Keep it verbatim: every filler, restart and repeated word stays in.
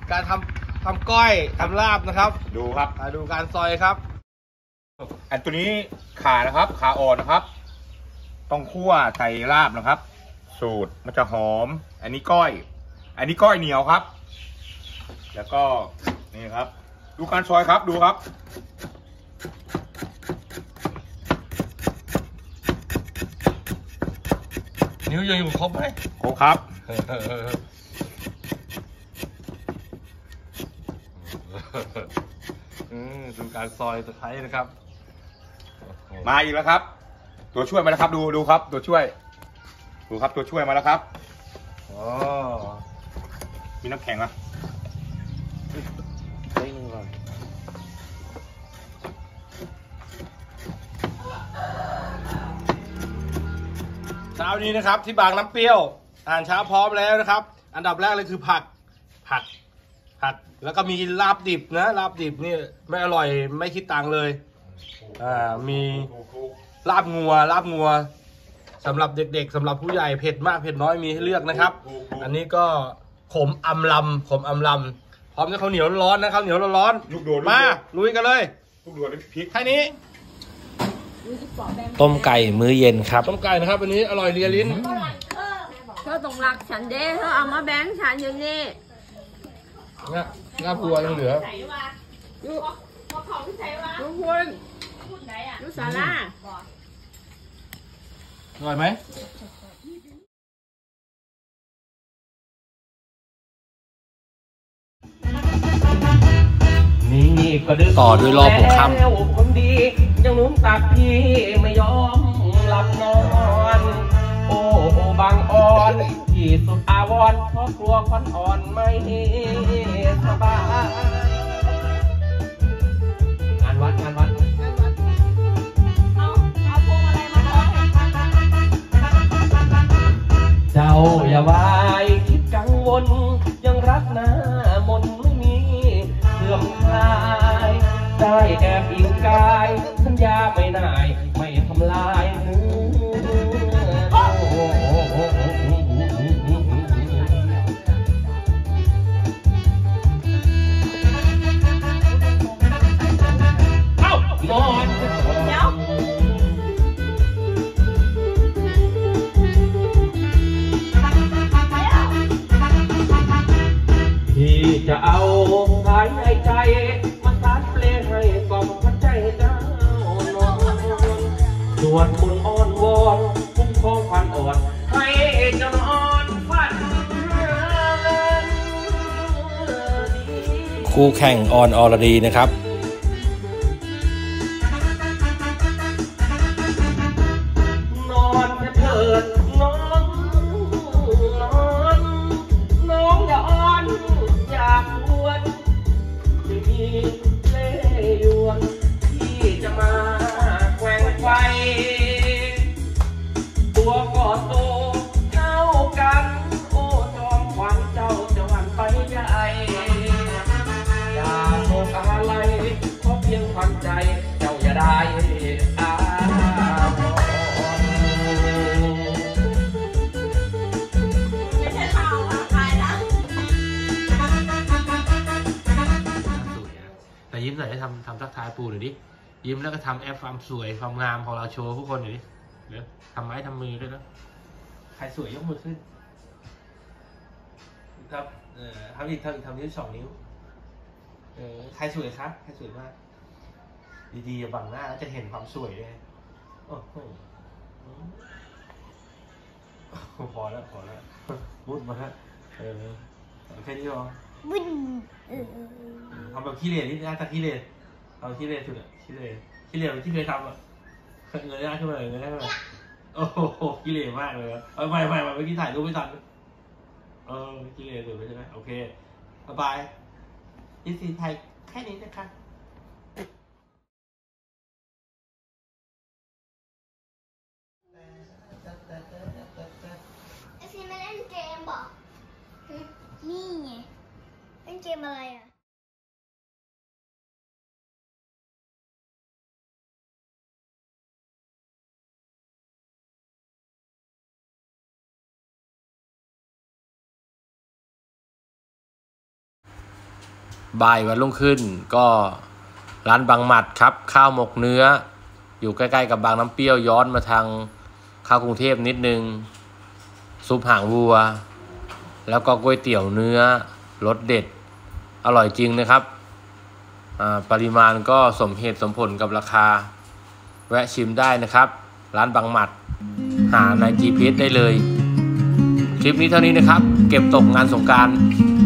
การทำทำก้อยทำลาบนะครับดูครับดูการซอยครับอันตัวนี้ขานะครับขาอ่อนนะครับต้องคั่วใส่ลาบนะครับสูตรมันจะหอมอันนี้ก้อยอันนี้ก้อยเหนียวครับแล้วก็นี่ครับดูการซอยครับดูครับนิ้วยังอยู่ครบไหมครบครับดูการซอยตะไคร้นะครับมาอีกแล้วครับตัวช่วยมาแล้วครับดูดูครับตัวช่วยดูครับตัวช่วยมาแล้วครับอ๋อมีน้ำแข็งไหมได้หนึ่งก่อนเช้านี้นะครับที่บางน้ำเปรี้ยวอาหารเช้าพร้อมแล้วนะครับอันดับแรกเลยคือผักผักผักแล้วก็มีลาบดิบนะลาบดิบนี่ไม่อร่อยไม่คิดตังค์เลยอ่ามีลาบงัวลาบงัวสำหรับเด็กๆสำหรับผู้ใหญ่เผ็ดมากเผ็ดน้อยมีให้เลือกนะครับอันนี้ก็ขมอำลำขมอำลำพร้อมกับข้าวเหนียวร้อนนะครับเหนียวร้อนมาลุยกันเลยแค่นี้ต้มไก่มื้อเย็นครับต้มไก่นะครับวันนี้อร่อยเลียลิ้นเธอต้องรักฉันเด้เธอเอามาแบ่งฉันอยู่นี่เนี่ยลาบวัวยังเหลือยูยูคุณยูสาราอร่อยไหมต่อด้วยรอบหัวค่ำคนดียังนุ่มตักพี่ไม่ยอมหลับนอนโอ้โอบางอ่อนที่สุดอาวรเพราะกลัวควันอ่อนไม่สบายงานวัดงานวัดเอาเอาพวงอะไรมาเจ้าอย่าวายคิดกังวลยังรักหน้ามนไม่มีเสื่อมคลายได้แอบอิงกายสัญญาไม่นายไม่ทำลายเนื้อนอนเดี๋ยวที่จะเอาหายในใจมาตัดเปลงให้กล่อมพัดใจเจ้านอนสวดมนต์อ้อนวอนคุ้มครองฝันอ่อนให้เจ้านอนฝันคู่แข่งออนอรดีนะครับนอนเถิดน้องนอนน้องอย่าอ่อนอยากปวดไม่มีเล่ห์ยวนที่จะมาแกว่งไฟตัวก็โตเท่ากันโอ้จอมขวัญเจ้าจะหวั่นไปใหญ่อย่าโศกอะไรเพราะเพียงขวัญใจเจ้าอย่าได้อาแต่ยิ้มหน่อยให้ทำทำทักทายปูหน่อยดิยิ้มแล้วก็ทำแอปความสวยความงามของเราโชว์ผู้คนหน่อยดิเดี๋ยวทำไม้ทำมือด้วยนะใครสวยยกมือขึ้นครับเออทำอีกทำอีกทำนิ้วสองนิ้วเออใครสวยครับใครสวยมากดีๆบังหน้าแล้วจะเห็นความสวยเลยโอ้โหพอแล้วพอแล้วมุดมาฮะเออแค่นี้พอบุ้นทำแบบขี้เหร่นี่น่าจะขี้เหร่เอาขี้เหร่สุดอะขี้เหร่ขี้เหร่ที่เคยทำอะเงยหน้าขึ้นมาเลยเงยหน้าขึ้นมาโอ้โหขี้เหร่มากเลยเอาไม่ไม่ไม่เมื่อกี้ถ่ายรูปไม่ทันเออขี้เหร่สุดใช่ไหมโอเคสบายอีซีไทยแค่นี้นะคะไอซีมาเล่นเกมบอกนี่ไงเล่นเกมอะไรอ่ะบ่ายวันรุ่งขึ้นก็ร้านบางหมัดครับข้าวหมกเนื้ออยู่ใกล้ๆกับบางน้ำเปรี้ยวย้อนมาทางเข้ากรุงเทพนิดนึงซุปหางวัวแล้วก็ก๋วยเตี๋ยวเนื้อรสเด็ดอร่อยจริงนะครับปริมาณก็สมเหตุสมผลกับราคาแวะชิมได้นะครับร้านบางหมัดหาใน จี พี เอส ได้เลยคลิปนี้เท่านี้นะครับเก็บตกงานสงกรานต์